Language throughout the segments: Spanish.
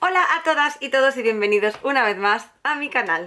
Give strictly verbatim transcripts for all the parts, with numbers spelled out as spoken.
Hola a todas y todos y bienvenidos una vez más a mi canal.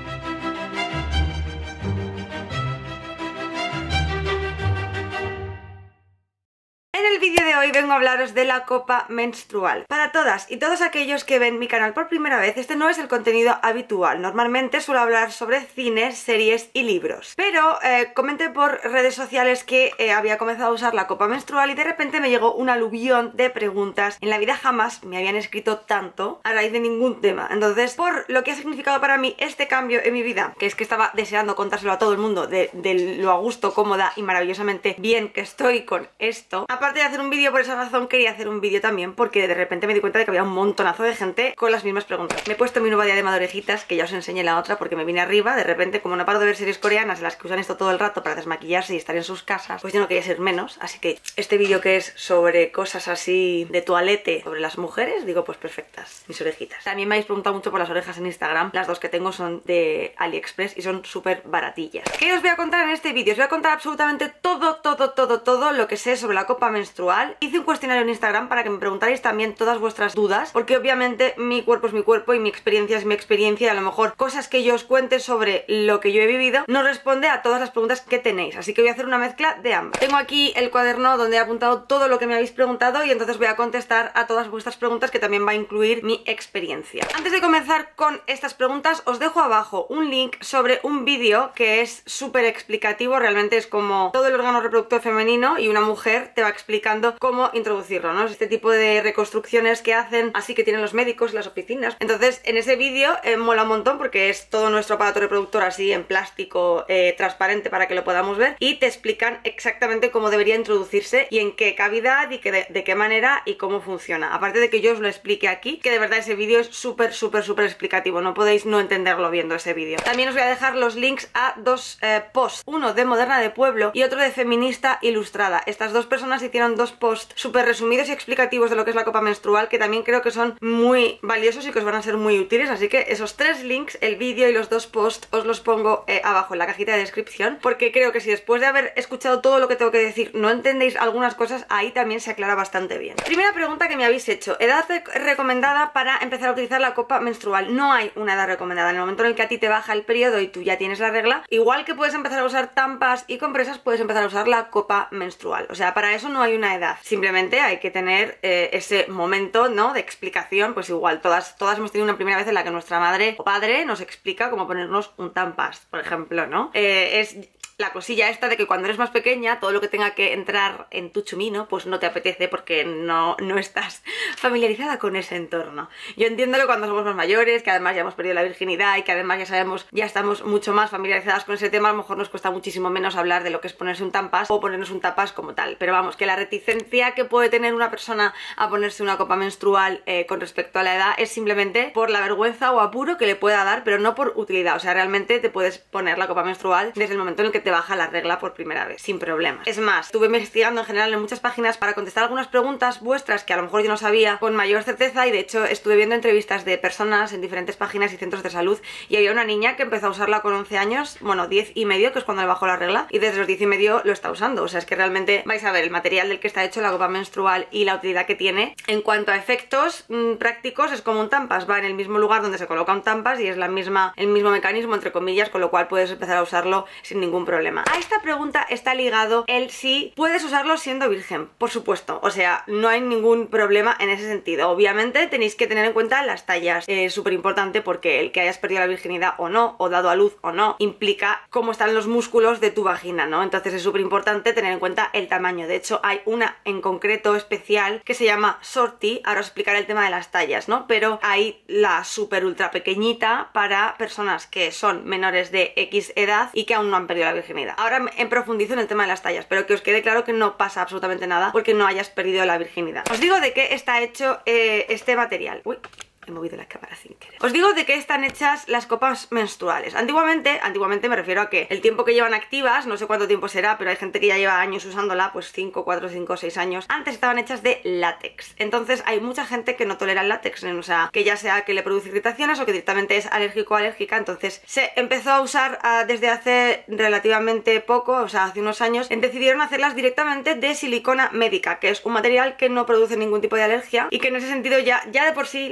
En el vídeo de hoy vengo a hablaros de la copa menstrual. Para todas y todos aquellos que ven mi canal por primera vez, este no es el contenido habitual. Normalmente suelo hablar sobre cines, series y libros. Pero eh, comenté por redes sociales que eh, había comenzado a usar la copa menstrual y de repente me llegó un aluvión de preguntas. En la vida jamás me habían escrito tanto a raíz de ningún tema. Entonces, por lo que ha significado para mí este cambio en mi vida, que es que estaba deseando contárselo a todo el mundo de, de lo a gusto, cómoda y maravillosamente bien que estoy con esto. Aparte de hacer un vídeo por esa razón, quería hacer un vídeo también porque de repente me di cuenta de que había un montonazo de gente con las mismas preguntas. Me he puesto mi nueva diadema de orejitas, que ya os enseñé la otra porque me vine arriba. De repente, como no paro de ver series coreanas en las que usan esto todo el rato para desmaquillarse y estar en sus casas, pues yo no quería ser menos. Así que este vídeo, que es sobre cosas así de toalete sobre las mujeres, digo pues perfectas, mis orejitas. También me habéis preguntado mucho por las orejas en Instagram. Las dos que tengo son de AliExpress y son súper baratillas. ¿Qué os voy a contar en este vídeo? Os voy a contar absolutamente todo, todo, todo, todo lo que sé sobre la copa menstrual. Hice un cuestionario en Instagram para que me preguntarais también todas vuestras dudas, porque obviamente mi cuerpo es mi cuerpo y mi experiencia es mi experiencia, y a lo mejor cosas que yo os cuente sobre lo que yo he vivido no responde a todas las preguntas que tenéis, así que voy a hacer una mezcla de ambas. Tengo aquí el cuaderno donde he apuntado todo lo que me habéis preguntado y entonces voy a contestar a todas vuestras preguntas, que también va a incluir mi experiencia. Antes de comenzar con estas preguntas, os dejo abajo un link sobre un vídeo que es súper explicativo. Realmente es como todo el órgano reproductor femenino y una mujer te va explicando cómo introducirlo, ¿no? Es este tipo de reconstrucciones que hacen, así que tienen los médicos, las oficinas. Entonces, en ese vídeo eh, mola un montón porque es todo nuestro aparato reproductor así en plástico eh, transparente para que lo podamos ver, y te explican exactamente cómo debería introducirse y en qué cavidad y que de, de qué manera y cómo funciona. Aparte de que yo os lo explique aquí, que de verdad ese vídeo es súper, súper, súper explicativo. No podéis no entenderlo viendo ese vídeo. También os voy a dejar los links a dos eh, posts, uno de Moderna de Pueblo y otro de Feminista Ilustrada. Estas dos personas hicieron dos posts súper resumidos y explicativos de lo que es la copa menstrual, que también creo que son muy valiosos y que os van a ser muy útiles, así que esos tres links, el vídeo y los dos posts, os los pongo eh, abajo en la cajita de descripción, porque creo que si después de haber escuchado todo lo que tengo que decir no entendéis algunas cosas, ahí también se aclara bastante bien. Primera pregunta que me habéis hecho: edad recomendada para empezar a utilizar la copa menstrual. No hay una edad recomendada. En el momento en el que a ti te baja el periodo y tú ya tienes la regla, igual que puedes empezar a usar tampas y compresas, puedes empezar a usar la copa menstrual. O sea, para eso no hay una edad. Simplemente hay que tener eh, ese momento, ¿no?, de explicación. Pues igual, todas, todas hemos tenido una primera vez en la que nuestra madre o padre nos explica cómo ponernos un tampast, por ejemplo, ¿no? Eh, es la cosilla esta de que cuando eres más pequeña, todo lo que tenga que entrar en tu chumino, pues no te apetece porque no, no estás familiarizada con ese entorno. Yo entiendo que cuando somos más mayores, que además ya hemos perdido la virginidad y que además ya sabemos, ya estamos mucho más familiarizadas con ese tema, a lo mejor nos cuesta muchísimo menos hablar de lo que es ponerse un tampás o ponernos un tampás como tal. Pero vamos, que la reticencia que puede tener una persona a ponerse una copa menstrual eh, con respecto a la edad es simplemente por la vergüenza o apuro que le pueda dar, pero no por utilidad. O sea, realmente te puedes poner la copa menstrual desde el momento en el que te baja la regla por primera vez, sin problemas. Es más, estuve investigando en general en muchas páginas para contestar algunas preguntas vuestras que a lo mejor yo no sabía con mayor certeza, y de hecho estuve viendo entrevistas de personas en diferentes páginas y centros de salud, y había una niña que empezó a usarla con once años, bueno, diez y medio, que es cuando le bajó la regla, y desde los diez y medio lo está usando. O sea, es que realmente vais a ver el material del que está hecho la copa menstrual y la utilidad que tiene. En cuanto a efectos mmm, prácticos, es como un tampás, va en el mismo lugar donde se coloca un tampás y es la misma, el mismo mecanismo, entre comillas, con lo cual puedes empezar a usarlo sin ningún problema. A esta pregunta está ligado el si puedes usarlo siendo virgen. Por supuesto, o sea, no hay ningún problema en ese sentido. Obviamente tenéis que tener en cuenta las tallas, es súper importante, porque el que hayas perdido la virginidad o no, o dado a luz o no, implica cómo están los músculos de tu vagina, ¿no? Entonces es súper importante tener en cuenta el tamaño. De hecho, hay una en concreto especial que se llama Sorti, ahora os explicaré el tema de las tallas, ¿no? Pero hay la súper ultra pequeñita para personas que son menores de X edad y que aún no han perdido la virginidad. Ahora en profundizo en el tema de las tallas, pero que os quede claro que no pasa absolutamente nada porque no hayas perdido la virginidad. Os digo de qué está hecho eh, este material. Uy, he movido la cámara sin querer. Os digo de qué están hechas las copas menstruales. Antiguamente, antiguamente me refiero a que el tiempo que llevan activas, no sé cuánto tiempo será, pero hay gente que ya lleva años usándola, pues cinco, cuatro, cinco, seis años. Antes estaban hechas de látex. Entonces hay mucha gente que no tolera el látex, o sea, que ya sea que le produce irritaciones o que directamente es alérgico o alérgica. Entonces se empezó a usar uh, desde hace relativamente poco, o sea, hace unos años, decidieron hacerlas directamente de silicona médica, que es un material que no produce ningún tipo de alergia y que en ese sentido ya, ya de por sí la copa menstrual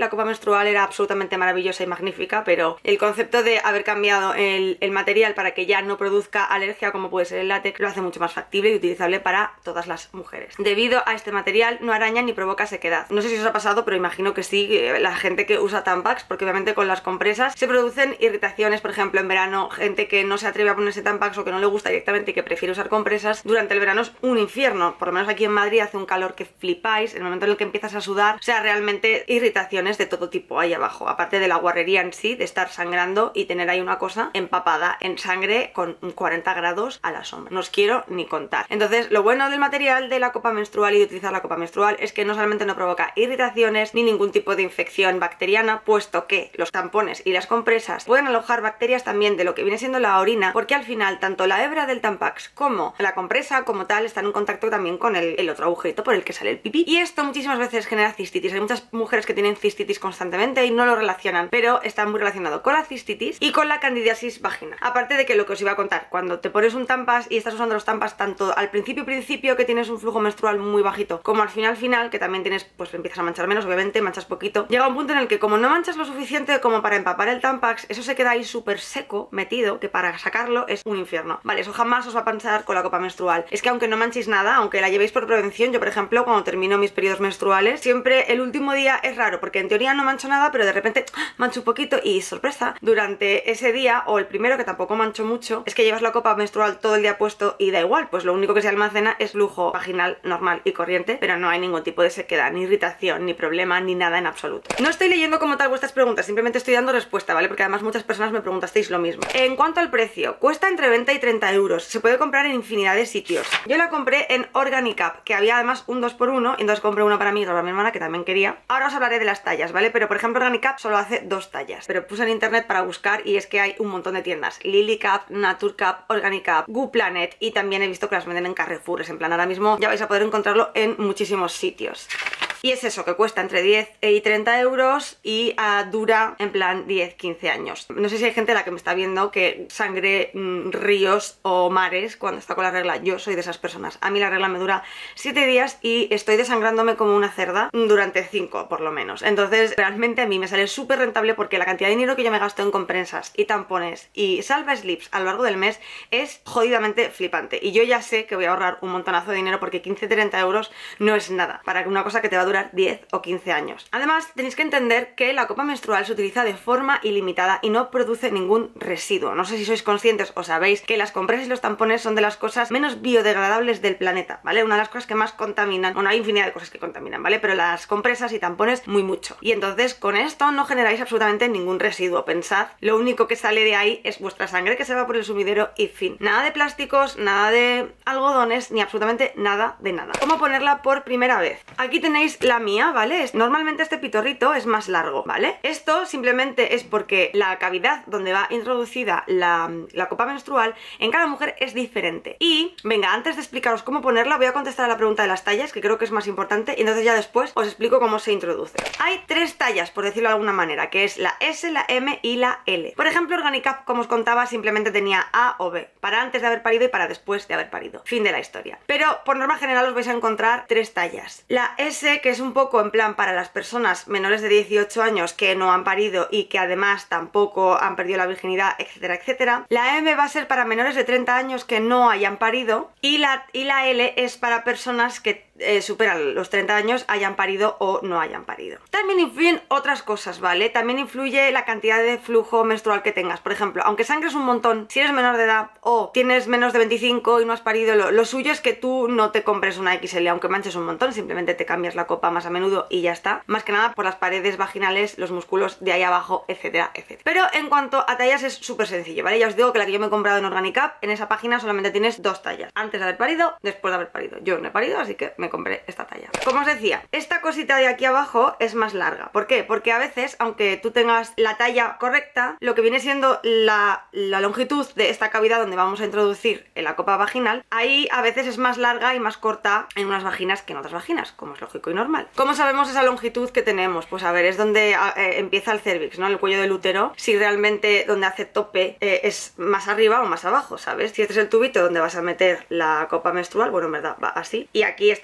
menstrual era absolutamente maravillosa y magnífica, pero el concepto de haber cambiado el, el material para que ya no produzca alergia, como puede ser el látex, lo hace mucho más factible y utilizable para todas las mujeres. Debido a este material no araña ni provoca sequedad. No sé si os ha pasado, pero imagino que sí, la gente que usa Tampax, porque obviamente con las compresas se producen irritaciones, por ejemplo en verano, gente que no se atreve a ponerse Tampax o que no le gusta directamente y que prefiere usar compresas, durante el verano es un infierno. Por lo menos aquí en Madrid hace un calor que flipáis, el momento en el que empiezas a sudar, o sea, realmente irritaciones de todo tipo ahí abajo, aparte de la guarrería en sí, de estar sangrando y tener ahí una cosa empapada en sangre con cuarenta grados a la sombra. No os quiero ni contar. Entonces, lo bueno del material de la copa menstrual y de utilizar la copa menstrual es que no solamente no provoca irritaciones ni ningún tipo de infección bacteriana, puesto que los tampones y las compresas pueden alojar bacterias también de lo que viene siendo la orina, porque al final tanto la hebra del Tampax como la compresa como tal están en contacto también con el, el otro agujerito por el que sale el pipí, y esto muchísimas veces genera cistitis. Hay muchas mujeres que tienen cistitis constantemente y no lo relacionan, pero está muy relacionado con la cistitis y con la candidiasis vaginal. Aparte de que lo que os iba a contar, cuando te pones un Tampax y estás usando los Tampax tanto al principio principio que tienes un flujo menstrual muy bajito, como al final final que también tienes, pues empiezas a manchar menos, obviamente manchas poquito, llega un punto en el que como no manchas lo suficiente como para empapar el Tampax, eso se queda ahí súper seco, metido, que para sacarlo es un infierno. Vale, eso jamás os va a pasar con la copa menstrual. Es que aunque no manchéis nada, aunque la llevéis por prevención, yo por ejemplo cuando termino mis periodos menstruales, siempre el último día es raro, porque en teoría no mancho nada, pero de repente mancho un poquito y sorpresa, durante ese día, o el primero que tampoco mancho mucho, es que llevas la copa menstrual todo el día puesto y da igual, pues lo único que se almacena es flujo vaginal normal y corriente, pero no hay ningún tipo de sequedad, ni irritación, ni problema, ni nada en absoluto. No estoy leyendo como tal vuestras preguntas, simplemente estoy dando respuesta, ¿vale? Porque además muchas personas me preguntasteis lo mismo. En cuanto al precio, cuesta entre veinte y treinta euros, se puede comprar en infinidad de sitios. Yo la compré en Organicap, que había además un dos por uno, y entonces compré uno para mí y otro para mi hermana, que también quería. Ahora os hablaré de las tallas, ¿vale? Pero por ejemplo Organicap solo hace dos tallas, pero puse en internet para buscar y es que hay un montón de tiendas: Lilycap, Naturcap, Organicap, GooPlanet, y también he visto que las venden en Carrefour. Es en plan, ahora mismo ya vais a poder encontrarlo en muchísimos sitios. Y es eso, que cuesta entre diez y treinta euros y uh, dura en plan diez quince años. No sé si hay gente a la que me está viendo que sangre mmm, ríos o mares cuando está con la regla. Yo soy de esas personas. A mí la regla me dura siete días y estoy desangrándome como una cerda durante cinco por lo menos. Entonces realmente a mí me sale súper rentable, porque la cantidad de dinero que yo me gasto en comprensas y tampones y salva slips a lo largo del mes es jodidamente flipante. Y yo ya sé que voy a ahorrar un montonazo de dinero, porque quince treinta euros no es nada para una cosa que te va a durar diez o quince años. Además, tenéis que entender que la copa menstrual se utiliza de forma ilimitada y no produce ningún residuo. No sé si sois conscientes o sabéis que las compresas y los tampones son de las cosas menos biodegradables del planeta, ¿vale? Una de las cosas que más contaminan. Bueno, hay infinidad de cosas que contaminan, ¿vale? Pero las compresas y tampones muy mucho. Y entonces con esto no generáis absolutamente ningún residuo. Pensad, lo único que sale de ahí es vuestra sangre que se va por el sumidero y fin. Nada de plásticos, nada de algodones, ni absolutamente nada de nada. ¿Cómo ponerla por primera vez? Aquí tenéis la mía, ¿vale? Normalmente este pitorrito es más largo, ¿vale? Esto simplemente es porque la cavidad donde va introducida la, la copa menstrual en cada mujer es diferente. Y, venga, antes de explicaros cómo ponerla, voy a contestar a la pregunta de las tallas, que creo que es más importante, y entonces ya después os explico cómo se introduce. Hay tres tallas, por decirlo de alguna manera, que es la S, la M y la L. Por ejemplo, Organicap, como os contaba, simplemente tenía A o B, para antes de haber parido y para después de haber parido. Fin de la historia. Pero, por norma general, os vais a encontrar tres tallas. La S, que es un poco en plan para las personas menores de dieciocho años que no han parido y que además tampoco han perdido la virginidad, etcétera, etcétera. La M va a ser para menores de treinta años que no hayan parido, y la, y la L es para personas que eh, superan los treinta años, hayan parido o no hayan parido. También influyen otras cosas, ¿vale? También influye la cantidad de flujo menstrual que tengas. Por ejemplo, aunque sangres un montón, si eres menor de edad o tienes menos de veinticinco y no has parido, lo, lo suyo es que tú no te compres una equis ele, aunque manches un montón, simplemente te cambias la copa más a menudo y ya está. Más que nada por las paredes vaginales, los músculos de ahí abajo, etcétera, etcétera. Pero en cuanto a tallas es súper sencillo, ¿vale? Ya os digo que la que yo me he comprado en Organicap, en esa página solamente tienes dos tallas: antes de haber parido, después de haber parido. Yo no he parido, así que me compré esta talla. Como os decía, esta cosita de aquí abajo es más larga. ¿Por qué? Porque a veces, aunque tú tengas la talla correcta, lo que viene siendo la, la longitud de esta cavidad donde vamos a introducir en la copa vaginal, ahí a veces es más larga y más corta en unas vaginas que en otras vaginas, como es lógico y normal. ¿Cómo sabemos esa longitud que tenemos? Pues a ver, es donde eh, empieza el cervix, ¿no? El cuello del útero. Si realmente donde hace tope eh, es más arriba o más abajo, ¿sabes? Si este es el tubito donde vas a meter la copa menstrual, bueno, en verdad va así. Y aquí está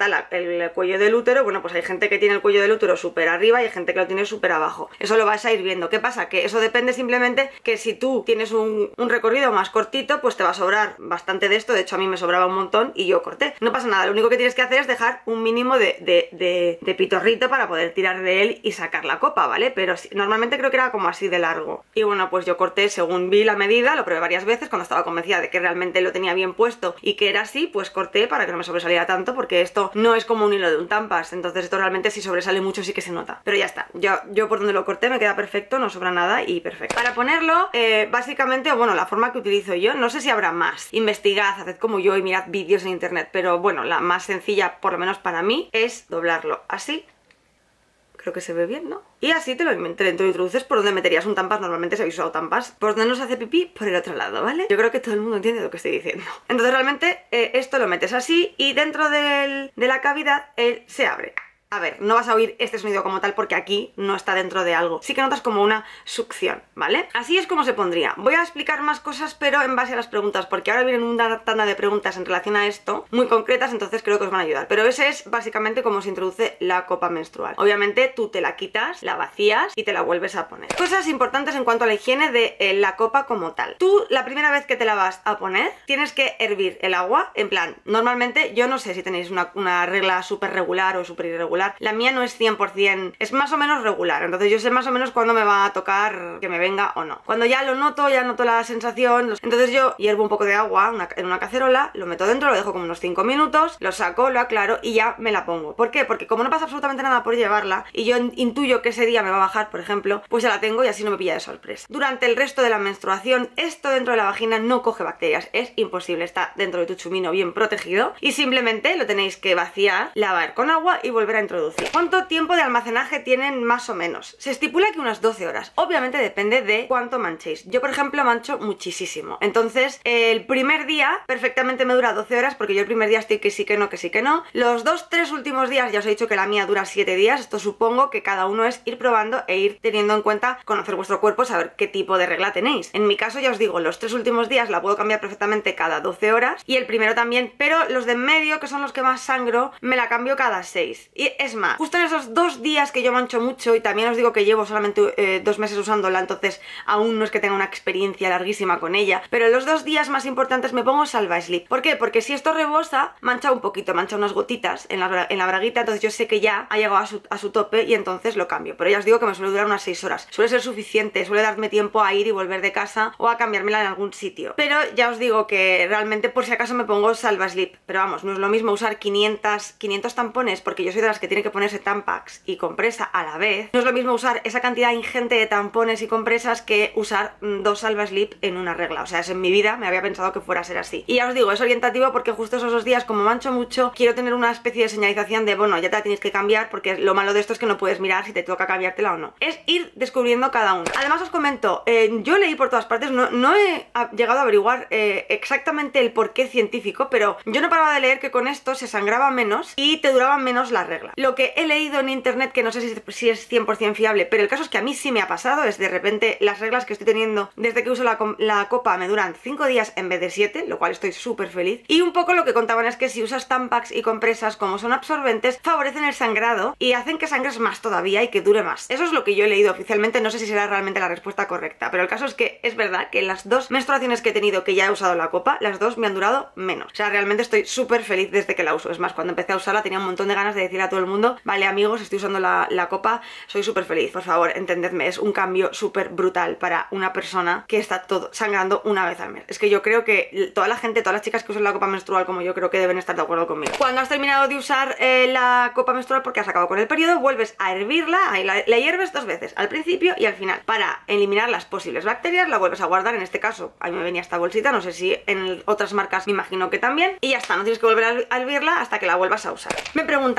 la, el cuello del útero, bueno, pues hay gente que tiene el cuello del útero súper arriba y hay gente que lo tiene súper abajo. Eso lo vas a ir viendo. ¿Qué pasa? Que eso depende simplemente que si tú tienes un, un recorrido más cortito, pues te va a sobrar bastante de esto. De hecho, a mí me sobraba un montón y yo corté. No pasa nada, lo único que tienes que hacer es dejar un mínimo de, de, de, de pitorrito para poder tirar de él y sacar la copa, ¿vale? Pero si, normalmente creo que era como así de largo. Y bueno, pues yo corté según vi la medida, lo probé varias veces cuando estaba convencida de que realmente lo tenía bien puesto y que era así, pues corté para que no me sobresaliera tanto, porque esto no es como un hilo de un Tampax, entonces esto realmente si sobresale mucho sí que se nota. Pero ya está, yo, yo por donde lo corté me queda perfecto, no sobra nada y perfecto. Para ponerlo, eh, básicamente, bueno, la forma que utilizo yo, no sé si habrá más, investigad, haced como yo y mirad vídeos en internet, pero bueno, la más sencilla, por lo menos para mí, es doblarlo así. Creo que se ve bien, ¿no? Y así te lo, te lo introduces por donde meterías un Tampax. Normalmente si habéis usado Tampax, por donde no se hace pipí, por el otro lado, ¿vale? Yo creo que todo el mundo entiende lo que estoy diciendo. Entonces realmente eh, esto lo metes así y dentro del, de la cavidad él se abre. A ver, no vas a oír este sonido como tal porque aquí no está dentro de algo. Sí que notas como una succión, ¿vale? Así es como se pondría. Voy a explicar más cosas, pero en base a las preguntas, porque ahora vienen una tanda de preguntas en relación a esto, muy concretas, entonces creo que os van a ayudar. Pero ese es básicamente cómo se introduce la copa menstrual. Obviamente tú te la quitas, la vacías y te la vuelves a poner. Cosas importantes en cuanto a la higiene de eh, la copa como tal. Tú, la primera vez que te la vas a poner, tienes que hervir el agua. En plan, normalmente, yo no sé si tenéis una, una regla súper regular o súper irregular. La mía no es cien por cien, es más o menos regular, entonces yo sé más o menos cuándo me va a tocar que me venga o no. Cuando ya lo noto, ya noto la sensación, entonces yo hiervo un poco de agua una, en una cacerola, lo meto dentro, lo dejo como unos cinco minutos, lo saco, lo aclaro y ya me la pongo. ¿Por qué? Porque como no pasa absolutamente nada por llevarla y yo intuyo que ese día me va a bajar, por ejemplo, pues ya la tengo y así no me pilla de sorpresa. Durante el resto de la menstruación, esto dentro de la vagina no coge bacterias, es imposible, está dentro de tu chumino bien protegido y simplemente lo tenéis que vaciar, lavar con agua y volver a introducir. ¿Cuánto tiempo de almacenaje tienen más o menos? Se estipula que unas doce horas. Obviamente depende de cuánto manchéis. Yo, por ejemplo, mancho muchísimo. Entonces, el primer día perfectamente me dura doce horas porque yo el primer día estoy que sí que no, que sí que no. Los dos, tres últimos días ya os he dicho que la mía dura siete días. Esto supongo que cada uno es ir probando e ir teniendo en cuenta conocer vuestro cuerpo, saber qué tipo de regla tenéis. En mi caso, ya os digo, los tres últimos días la puedo cambiar perfectamente cada doce horas y el primero también, pero los de en medio, que son los que más sangro, me la cambio cada seis. Y es más, justo en esos dos días que yo mancho mucho, y también os digo que llevo solamente eh, dos meses usándola, entonces aún no es que tenga una experiencia larguísima con ella, pero en los dos días más importantes me pongo Salva Slip. ¿Por qué? Porque si esto rebosa, mancha un poquito, mancha unas gotitas en la, en la braguita, entonces yo sé que ya ha llegado a su, a su tope y entonces lo cambio. Pero ya os digo que me suele durar unas seis horas. Suele ser suficiente, suele darme tiempo a ir y volver de casa o a cambiármela en algún sitio. Pero ya os digo que realmente por si acaso me pongo Salva Slip. Pero vamos, no es lo mismo usar quinientos, quinientos tampones, porque yo soy de las que tiene que ponerse Tampax y compresa a la vez. No es lo mismo usar esa cantidad ingente de tampones y compresas que usar mm, dos Salva Slip en una regla. O sea, eso en mi vida me había pensado que fuera a ser así. Y ya os digo, es orientativo porque justo esos dos días, como mancho mucho, quiero tener una especie de señalización de, bueno, ya te la tienes que cambiar, porque lo malo de esto es que no puedes mirar si te toca cambiártela o no. Es ir descubriendo cada uno. Además os comento, eh, yo leí por todas partes, no, no he llegado a averiguar eh, exactamente el porqué científico, pero yo no paraba de leer que con esto se sangraba menos y te duraba menos la regla. Lo que he leído en internet, que no sé si, si es cien por cien fiable, pero el caso es que a mí sí me ha pasado, es de repente las reglas que estoy teniendo desde que uso la, la copa me duran cinco días en vez de siete, lo cual estoy súper feliz. Y un poco lo que contaban es que si usas Tampax y compresas, como son absorbentes, favorecen el sangrado y hacen que sangres más todavía y que dure más. Eso es lo que yo he leído oficialmente, no sé si será realmente la respuesta correcta, pero el caso es que es verdad que las dos menstruaciones que he tenido que ya he usado la copa, las dos me han durado menos. O sea, realmente estoy súper feliz desde que la uso. Es más, cuando empecé a usarla tenía un montón de ganas de decirle a todo el mundo, vale amigos, estoy usando la, la copa, soy súper feliz, por favor, entendedme, es un cambio súper brutal para una persona que está todo sangrando una vez al mes. Es que yo creo que toda la gente, todas las chicas que usan la copa menstrual como yo, creo que deben estar de acuerdo conmigo. Cuando has terminado de usar eh, la copa menstrual porque has acabado con el periodo, vuelves a hervirla, ahí la, la hierves dos veces, al principio y al final. Para eliminar las posibles bacterias, la vuelves a guardar, en este caso, a mí me venía esta bolsita, no sé si en otras marcas me imagino que también, y ya está, no tienes que volver a hervirla hasta que la vuelvas a usar. Me preguntan, nervios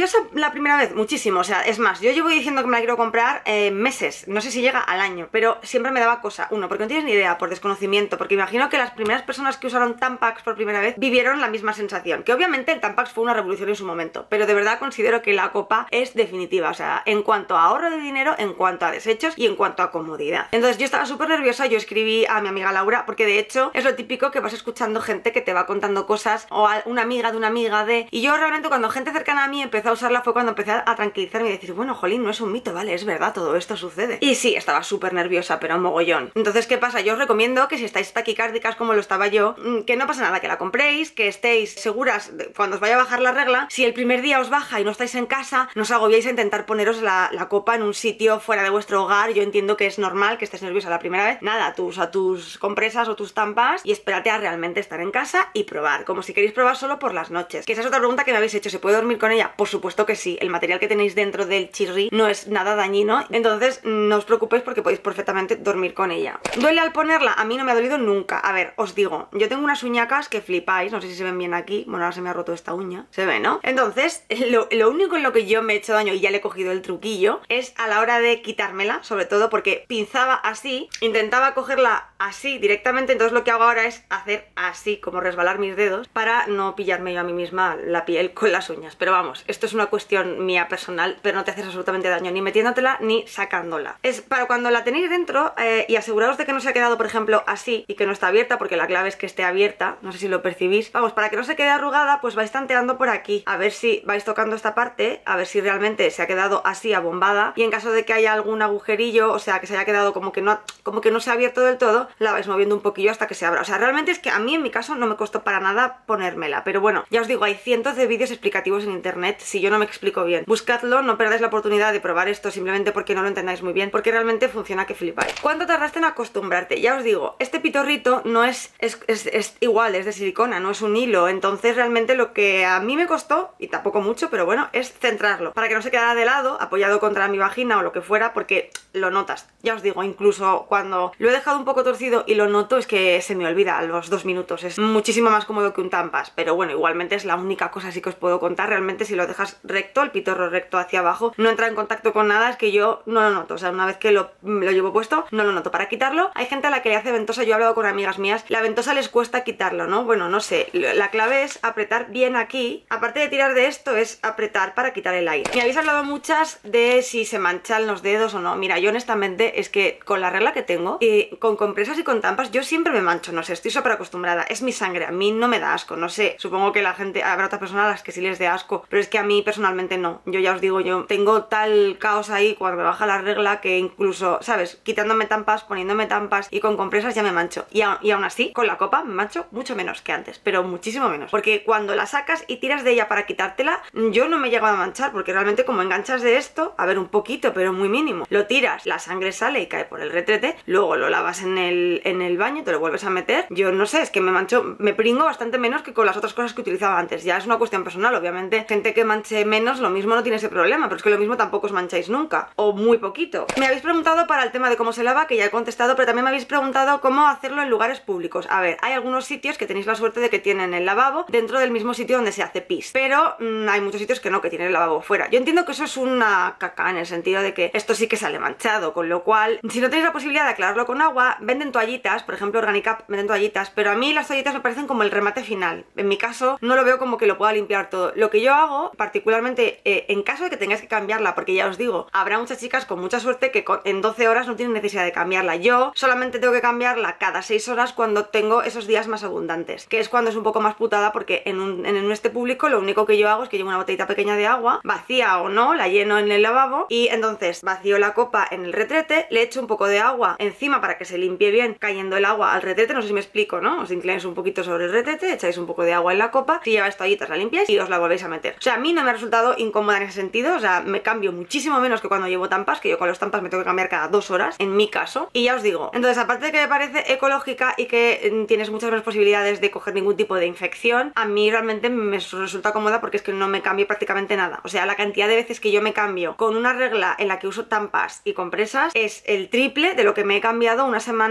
nerviosa la primera vez? Muchísimo, o sea, es más, yo llevo diciendo que me la quiero comprar eh, meses, no sé si llega al año, pero siempre me daba cosa, uno, porque no tienes ni idea, por desconocimiento, porque imagino que las primeras personas que usaron Tampax por primera vez vivieron la misma sensación, que obviamente el Tampax fue una revolución en su momento, pero de verdad considero que la copa es definitiva, o sea, en cuanto a ahorro de dinero, en cuanto a desechos y en cuanto a comodidad. Entonces yo estaba súper nerviosa, yo escribí a mi amiga Laura, porque de hecho es lo típico que vas escuchando gente que te va contando cosas, o a una amiga de una amiga de... Y yo realmente cuando gente cercana a mí empezó a usarla fue cuando empecé a tranquilizarme y decir, bueno, jolín, no es un mito, vale, es verdad, todo esto sucede. Y sí, estaba súper nerviosa, pero mogollón. Entonces, ¿qué pasa? Yo os recomiendo que si estáis taquicárdicas como lo estaba yo, que no pasa nada, que la compréis, que estéis seguras de cuando os vaya a bajar la regla. Si el primer día os baja y no estáis en casa, no os agobiéis a intentar poneros la, la copa en un sitio fuera de vuestro hogar. Yo entiendo que es normal que estés nerviosa la primera vez. Nada, tú usa tus compresas o tus tampas y espérate a realmente estar en casa y probar, como si queréis probar solo por las noches. Que esa es otra pregunta que me habéis hecho, ¿se puede dormir con ella? Por supuesto que sí, el material que tenéis dentro del chirri no es nada dañino, entonces no os preocupéis porque podéis perfectamente dormir con ella. ¿Duele al ponerla? A mí no me ha dolido nunca. A ver, os digo, yo tengo unas uñacas que flipáis, no sé si se ven bien aquí, bueno, ahora se me ha roto esta uña, se ve, ¿no? Entonces, lo, lo único en lo que yo me he hecho daño y ya le he cogido el truquillo es a la hora de quitármela, sobre todo porque pinzaba así, intentaba cogerla así directamente, entonces lo que hago ahora es hacer así, como resbalar mis dedos para no pillarme yo a mí misma la piel con las uñas. Pero vamos, esto es una cuestión mía personal, pero no te haces absolutamente daño ni metiéndotela ni sacándola. Es para cuando la tenéis dentro eh, y aseguraros de que no se ha quedado, por ejemplo, así y que no está abierta, porque la clave es que esté abierta, no sé si lo percibís. Vamos, para que no se quede arrugada, pues vais tanteando por aquí, a ver si vais tocando esta parte, a ver si realmente se ha quedado así abombada, y en caso de que haya algún agujerillo, o sea, que se haya quedado como que no, como que no se ha abierto del todo, la vais moviendo un poquillo hasta que se abra. O sea, realmente es que a mí en mi caso no me costó para nada ponérmela, pero bueno, ya os digo, hay cientos de vídeos explicativos en internet, si yo no me explico bien. Buscadlo, no perdáis la oportunidad de probar esto simplemente porque no lo entendáis muy bien, porque realmente funciona que flipáis. ¿Cuánto tardaste en acostumbrarte? Ya os digo, este pitorrito no es, es, es, es igual, es de silicona, no es un hilo, entonces realmente lo que a mí me costó, y tampoco mucho, pero bueno, es centrarlo, para que no se quedara de lado, apoyado contra mi vagina o lo que fuera, porque lo notas. Ya os digo, incluso cuando lo he dejado un poco torcido y lo noto, es que se me olvida a los dos minutos, es muchísimo más cómodo que un Tampax, pero bueno, igualmente es la única cosa así que os puedo contar. Realmente si lo dejas recto, el pitorro recto hacia abajo, no entra en contacto con nada, es que yo no lo noto, o sea, una vez que lo, lo llevo puesto, no lo noto. Para quitarlo, hay gente a la que le hace ventosa, yo he hablado con amigas mías, la ventosa les cuesta quitarlo, ¿no? Bueno, no sé, la clave es apretar bien aquí, aparte de tirar de esto, es apretar para quitar el aire. Me habéis hablado muchas de si se manchan los dedos o no. Mira, yo honestamente es que con la regla que tengo, y con compresas y con tampas, yo siempre me mancho, no sé, estoy súper acostumbrada, es mi sangre, a mí no me da asco, no sé, supongo que la gente, habrá otras personas a las que sí les dé asco, pero es que a mí personalmente no. Yo ya os digo, yo tengo tal caos ahí cuando me baja la regla que incluso, ¿sabes? Quitándome tampas, poniéndome tampas y con compresas ya me mancho. Y, a, y aún así, con la copa me mancho mucho menos que antes, pero muchísimo menos. Porque cuando la sacas y tiras de ella para quitártela, yo no me he llegado a manchar, porque realmente como enganchas de esto, a ver, un poquito, pero muy mínimo. Lo tiras, la sangre sale y cae por el retrete, luego lo lavas en el, en el baño, te lo vuelves a meter. Yo no sé, es que me mancho, me pringo bastante menos que con las otras cosas que utilizaba antes. Ya es una cuestión personal, obviamente. Gente que manche menos, lo mismo no tiene ese problema, pero es que lo mismo tampoco os mancháis nunca, o muy poquito. Me habéis preguntado para el tema de cómo se lava, que ya he contestado, pero también me habéis preguntado cómo hacerlo en lugares públicos. A ver, hay algunos sitios que tenéis la suerte de que tienen el lavabo dentro del mismo sitio donde se hace pis, pero mmm, hay muchos sitios que no, que tienen el lavabo fuera. Yo entiendo que eso es una caca en el sentido de que esto sí que sale manchado, con lo cual, si no tenéis la posibilidad de aclararlo con agua, venden toallitas, por ejemplo Organicap venden toallitas, pero a mí las toallitas me parecen como el remate final. En mi caso no lo veo como que lo pueda limpiar todo. Lo que yo hago, particularmente eh, en caso de que tengáis que cambiarla, porque ya os digo, habrá muchas chicas con mucha suerte que con, en doce horas no tienen necesidad de cambiarla. Yo solamente tengo que cambiarla cada seis horas cuando tengo esos días más abundantes, que es cuando es un poco más putada, porque en, un, en este público lo único que yo hago es que llevo una botellita pequeña de agua, vacía o no, la lleno en el lavabo y entonces vacío la copa en el retrete, le echo un poco de agua encima para que se limpie bien cayendo el agua al retrete, no sé si me explico, ¿no? Os inclináis un poquito sobre el retrete, echáis un poco de agua en la copa, si lleváis toallitas la limpiáis y os la volvéis a meter. O sea, a mí no me ha resultado incómoda en ese sentido, o sea, me cambio muchísimo menos que cuando llevo tampas, que yo con los tampas me tengo que cambiar cada dos horas, en mi caso, y ya os digo, entonces aparte de que me parece ecológica y que mm, tienes muchas menos posibilidades de coger ningún tipo de infección, a mí realmente me resulta cómoda porque es que no me cambio prácticamente nada, o sea, la cantidad de veces que yo me cambio con una regla en la que uso tampas y compresas es el triple de lo que me he cambiado una semana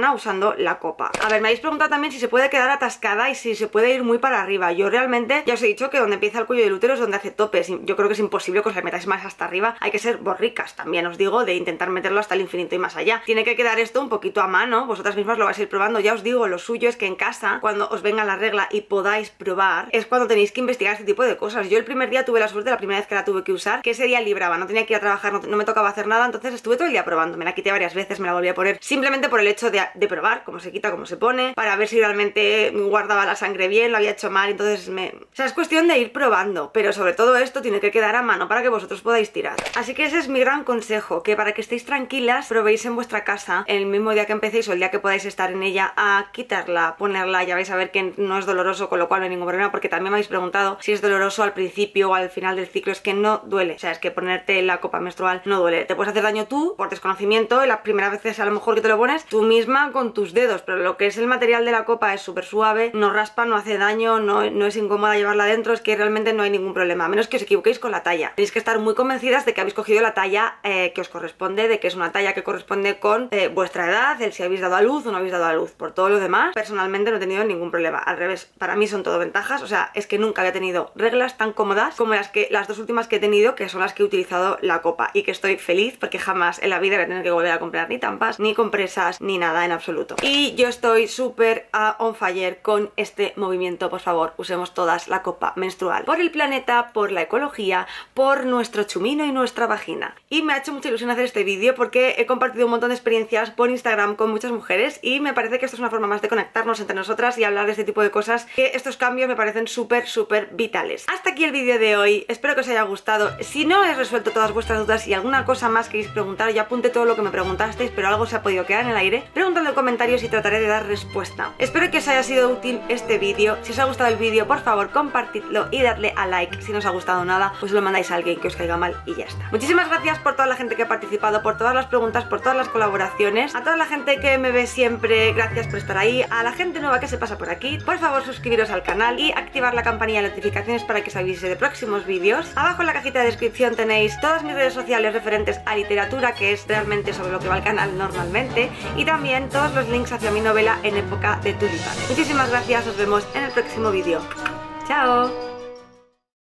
zona usando la copa. A ver, me habéis preguntado también si se puede quedar atascada y si se puede ir muy para arriba. Yo realmente ya os he dicho que donde empieza el cuello del útero es donde hace topes. Yo creo que es imposible que os la metáis más hasta arriba. Hay que ser borricas también, os digo, de intentar meterlo hasta el infinito y más allá. Tiene que quedar esto un poquito a mano, vosotras mismas lo vais a ir probando. Ya os digo, lo suyo es que en casa, cuando os venga la regla y podáis probar, es cuando tenéis que investigar este tipo de cosas. Yo el primer día tuve la suerte, la primera vez que la tuve que usar, que ese día libraba, no tenía que ir a trabajar, no, no me tocaba hacer nada, entonces estuve todo el día probando. Me la quité varias veces, me la volví a poner simplemente por el hecho de, de probar cómo se quita, cómo se pone, para ver si realmente guardaba la sangre bien, lo había hecho mal, entonces me... O sea, es cuestión de ir probando, pero sobre todo esto tiene que quedar a mano para que vosotros podáis tirar. Así que ese es mi gran consejo, que para que estéis tranquilas, probéis en vuestra casa el mismo día que empecéis o el día que podáis estar en ella a quitarla, ponerla, ya vais a ver que no es doloroso, con lo cual no hay ningún problema, porque también me habéis preguntado si es doloroso al principio o al final del ciclo. Es que no duele, o sea, es que ponerte la copa menstrual no duele. Te puedes hacer daño tú por desconocimiento, y las primeras veces a lo mejor que te lo pones tú misma con tus dedos, pero lo que es el material de la copa es súper suave, no raspa, no hace daño, no, no es incómoda llevarla dentro, es que realmente no hay ningún problema, a menos que os equivoquéis con la talla. Tenéis que estar muy convencidas de que habéis cogido la talla eh, que os corresponde, de que es una talla que corresponde con eh, vuestra edad, el si habéis dado a luz o no habéis dado a luz. Por todo lo demás, personalmente no he tenido ningún problema, al revés, para mí son todo ventajas. O sea, es que nunca había tenido reglas tan cómodas como las que las dos últimas que he tenido, que son las que he utilizado la copa, y que estoy feliz porque jamás en la vida voy a tener que volver a comprar ni tampas, ni compresas, ni nada en absoluto. Y yo estoy súper a on fire con este movimiento. Por favor, usemos todas la copa menstrual, por el planeta, por la ecología, por nuestro chumino y nuestra vagina. Y me ha hecho mucha ilusión hacer este vídeo porque he compartido un montón de experiencias por Instagram con muchas mujeres, y me parece que esto es una forma más de conectarnos entre nosotras y hablar de este tipo de cosas, que estos cambios me parecen súper súper vitales. Hasta aquí el vídeo de hoy, espero que os haya gustado. Si no he resuelto todas vuestras dudas y alguna cosa más queréis preguntar, yo apunté todo lo que me preguntasteis, pero algo se ha podido quedar en el aire, preguntadlo en comentarios y trataré de dar respuesta. Espero que os haya sido útil este vídeo. Si os ha gustado el vídeo, por favor compartidlo y dadle a like. Si no os ha gustado nada, pues lo mandáis a alguien que os caiga mal y ya está. Muchísimas gracias por toda la gente que ha participado, por todas las preguntas, por todas las colaboraciones, a toda la gente que me ve siempre, gracias por estar ahí, a la gente nueva que se pasa por aquí, por favor suscribiros al canal y activar la campanilla de notificaciones para que os avise de próximos vídeos. Abajo en la cajita de descripción tenéis todas mis redes sociales referentes a literatura, que es realmente sobre lo que va el canal normalmente, y también todos los links hacia mi novela En época de tulipanes. Muchísimas gracias, os vemos en el próximo vídeo. ¡Chao!